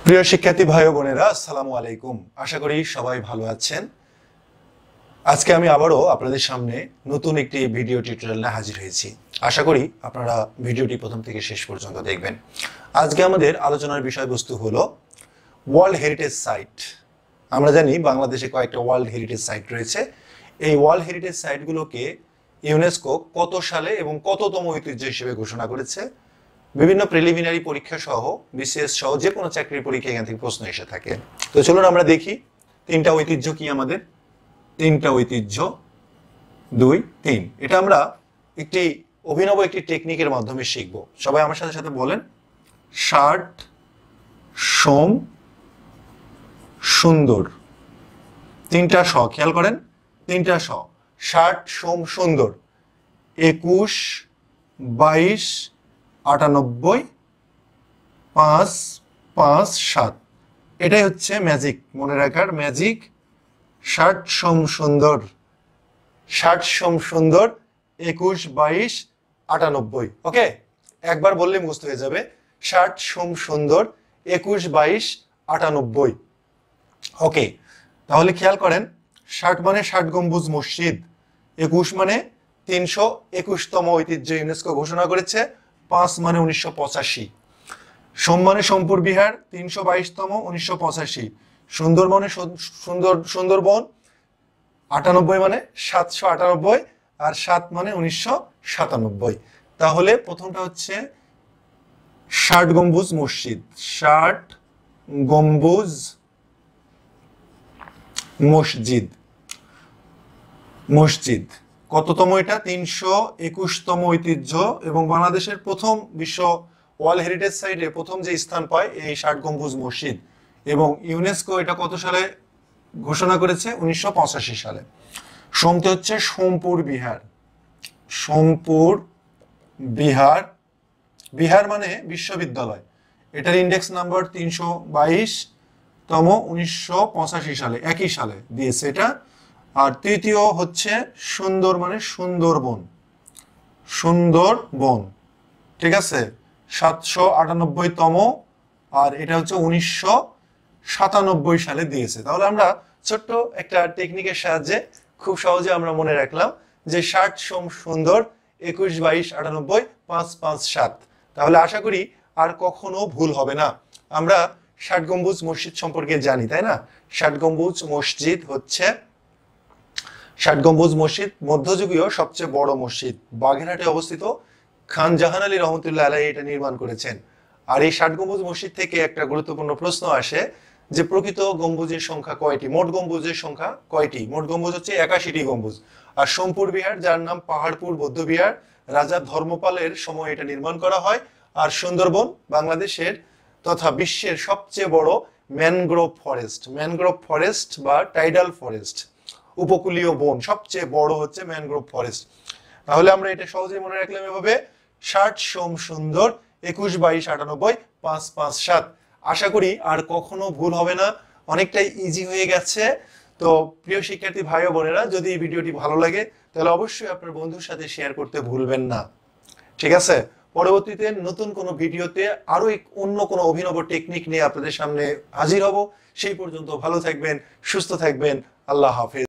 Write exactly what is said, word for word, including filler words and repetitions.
প্রিয় শিক্ষার্থী ভাই ও বোনেরা, আসসালামু আলাইকুম। আশা করি সবাই ভালো আছেন। আজকে আমি আবারও আপনাদের সামনে নতুন একটি ভিডিও টিউটোরিয়াল নিয়ে হাজির হয়েছি। আশা করি আপনারা ভিডিওটি প্রথম থেকে শেষ পর্যন্ত দেখবেন। আজকে আমাদের আলোচনার বিষয়বস্তু হলো ওয়ার্ল্ড হেরিটেজ সাইট। আমরা জানি বাংলাদেশে কয়েকটা ওয়ার্ল্ড হেরিটেজ সাইট রয়েছে। এই ওয়ার্ল্ড হেরিটেজ সাইটগুলোকে ইউনেস্কো কত সালে এবং কততম ঐতিহ্য হিসেবে ঘোষণা করেছে, বিভিন্ন প্রিলিমিনারি পরীক্ষা সহ বিসিএস সহ যে কোনো চাকরির পরীক্ষা এখান থেকে প্রশ্ন এসে থাকে। তো চলুন আমরা দেখি তিনটা ঐতিহ্য কি আমাদের। তিনটা ঐতিহ্য, দুই তিন, এটা আমরা একটি অভিনব একটি টেকনিকের মাধ্যমে শিখব। সবাই আমার সাথে সাথে বলেন, ষাট, সোম, সুন্দর। তিনটা স, খেয়াল করেন, তিনটা স, ষাট, সোম, সুন্দর। একুশ, বাইশ, আটানব্বই, পাঁচ পাঁচ সাত। এটাই হচ্ছে ম্যাজিক, মনে রাখার ম্যাজিক। ষাট সোম সুন্দর, ষাট সোম সুন্দর, একুশ, বাইশ, আটানব্বই। ওকে, একবার বললে মুখস্থ হয়ে যাবে। ষাট সোম সুন্দর, একুশ, বাইশ, আটানব্বই। ওকে, তাহলে খেয়াল করেন, ষাট মানে ষাট গম্বুজ মসজিদ, একুশ মানে তিনশো একুশতম ঐতিহ্য ইউনেস্কো ঘোষণা করেছে, পাঁচ মানে উনিশশো পঁচাশি, সোম মানে সোমপুর বিহার, তিনশো বাইশতম, উনিশশো পঁচাশি, সুন্দর মানে সুন্দর সুন্দরবন, আটানব্বই মানে সাতশো আটানব্বই, আর সাত মানে উনিশশো সাতানব্বই। তাহলে প্রথমটা হচ্ছে ষাট গম্বুজ মসজিদ, ষাট গম্বুজ মসজিদ। মসজিদ কততম? এটা তিনশো একুশতম ঐতিহ্য এবং বাংলাদেশের প্রথম বিশ্ব ওয়ার্ল্ড হেরিটেজ সাইটে প্রথম যে স্থান পায় এই ষাট গম্বুজ মসজিদ। এবং ইউনেস্কো এটা কত সালে ঘোষণা করেছে? উনিশশো পঁচাশি সালে। সোমতে হচ্ছে সোমপুর বিহার, সোমপুর বিহার। বিহার মানে বিশ্ববিদ্যালয়, এটার ইন্ডেক্স নাম্বার তিনশো বাইশ তম, উনিশশো পঁচাশি সালে, একই সালে দিয়েছে এটা। আর তৃতীয় হচ্ছে সুন্দর মানে সুন্দরবন, সুন্দরবন, ঠিক আছে, সাতশো আটানব্বই তম, আর এটা হচ্ছে উনিশশো সাতানব্বই সালে দিয়েছে। তাহলে আমরা ছোট্ট একটা টেকনিকের সাহায্যে খুব সহজে আমরা মনে রাখলাম যে ষাট সোম সুন্দর, একুশ, বাইশ, আটানব্বই, পাঁচ পাঁচ সাত। তাহলে আশা করি আর কখনো ভুল হবে না। আমরা ষাট গম্বুজ মসজিদ সম্পর্কে জানি, তাই না? ষাট গম্বুজ মসজিদ হচ্ছে ষাট গম্বুজ মসজিদ মধ্যযুগীয় সবচেয়ে বড় মসজিদ, বাগেরহাটে অবস্থিত। খান জাহান আলী রহমতুল্লাহ আলাইহি এটা নির্মাণ করেছেন। আর এই ষাট গম্বুজ মসজিদ থেকে একটা গুরুত্বপূর্ণ প্রশ্ন আসে যে প্রকৃত গম্বুজের সংখ্যা কয়টি, মোট গম্বুজের সংখ্যা কয়টি? মোট গম্বুজ হচ্ছে একাশিটি গম্বুজ। আর সোমপুর বিহার, যার নাম পাহাড়পুর বৌদ্ধ বিহার, রাজা ধর্মপালের সময় এটা নির্মাণ করা হয়। আর সুন্দরবন বাংলাদেশের তথা বিশ্বের সবচেয়ে বড় ম্যানগ্রোভ ফরেস্ট, ম্যানগ্রোভ ফরেস্ট বা টাইডাল ফরেস্ট, উপকূলীয় বন, সবচেয়ে বড় হচ্ছে ম্যানগ্রোভ ফরেস্ট। তাহলে আমরা এটা সহজেই মনে রাখলাম এভাবে, ষাট সোম সুন্দর, একুশ, বাইশ, আটানব্বই, পাঁচ পাঁচ সাত। আশা করি আর কখনো ভুল হবে না, অনেকটাই ইজি হয়ে গেছে। তো প্রিয় শিক্ষার্থী ভাই ও বোনেরা, যদি এই ভিডিওটি ভালো লাগে তাহলে অবশ্যই আপনার বন্ধুর সাথে শেয়ার করতে ভুলবেন না, ঠিক আছে? পরবর্তীতে নতুন কোনো ভিডিওতে আরো এক অন্য কোনো অভিনব টেকনিক নিয়ে আপনাদের সামনে হাজির হব। সেই পর্যন্ত ভালো থাকবেন, সুস্থ থাকবেন। আল্লাহ হাফেজ।